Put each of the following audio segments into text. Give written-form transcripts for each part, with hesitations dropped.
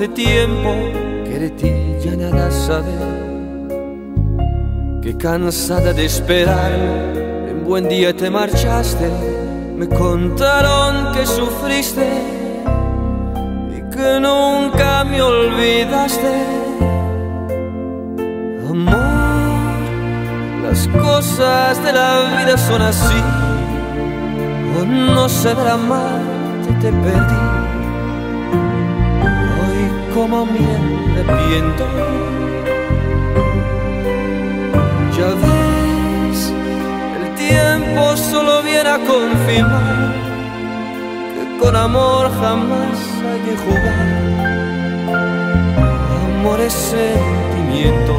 hace tiempo que de ti ya nada sabe, que cansada de esperarme, en buen día te marchaste. Me contaron que sufriste y que nunca me olvidaste. Amor, las cosas de la vida son así, o no saber amarte te perdí. Hoy como me arrepiento. Ya ves, el tiempo solo viene a confirmar que con amor jamás hay que jugar. Amor es sentimiento.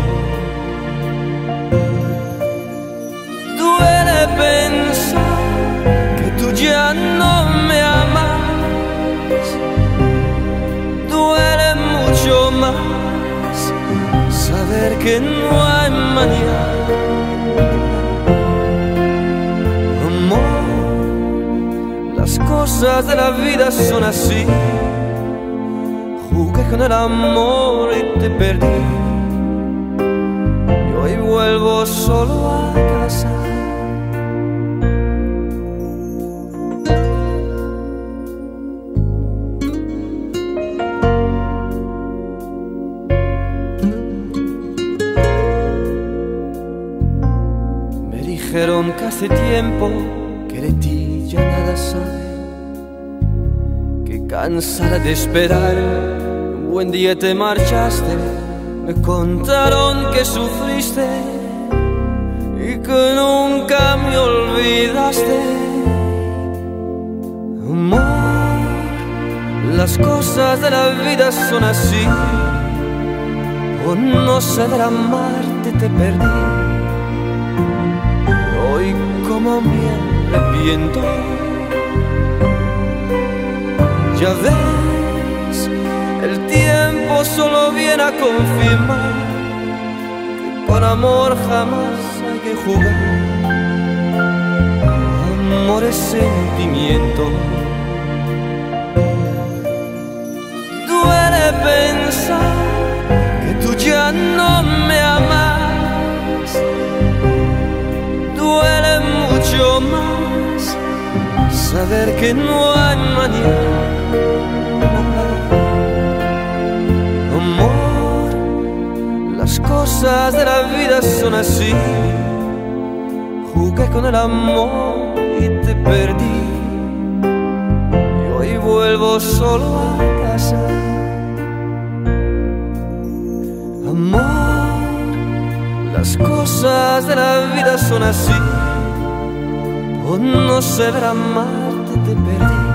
Duele pensar que tú ya no me amas. Duele mucho más saber que no hay mañana. Amor, las cosas de la vida son así. Jugué con el amor y te perdí, y hoy vuelvo solo a casa. Dijeron que hace tiempo que de ti ya nada sabe, que cansada de esperar, un buen día te marchaste. Me contaron que sufriste y que nunca me olvidaste. Amor, las cosas de la vida son así, por no saber amarte te perdí. Hoy como me arrepiento. Ya ves, el tiempo solo viene a confirmar que con amor jamás hay que jugar. Amor es sentimiento. Duele pensar que tú ya no me amas. Duele mucho más saber que no hay mañana. Amor, las cosas de la vida son así. Jugué con el amor y te perdí, y hoy vuelvo solo a casa. Amor, las cosas de la vida son así, por no saber amarte te perdí,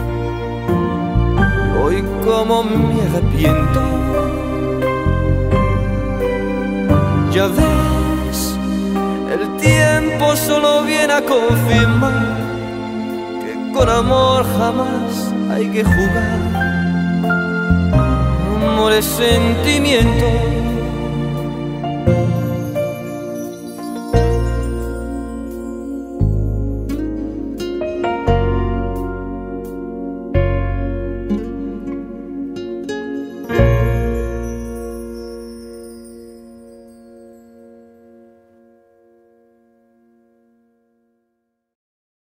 y hoy como me arrepiento. Ya ves, el tiempo solo viene a confirmar que con amor jamás hay que jugar. Amor es sentimiento.